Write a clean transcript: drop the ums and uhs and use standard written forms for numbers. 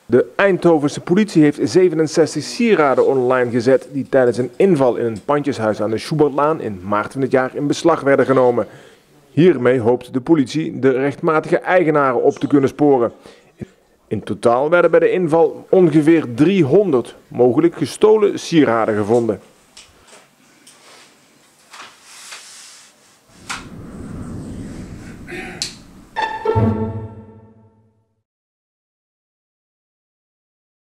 De Eindhovense politie heeft 67 sieraden online gezet die tijdens een inval in een pandjeshuis aan de Schubertlaan in maart van dit jaar in beslag werden genomen. Hiermee hoopt de politie de rechtmatige eigenaren op te kunnen sporen. In totaal werden bij de inval ongeveer 300 mogelijk gestolen sieraden gevonden.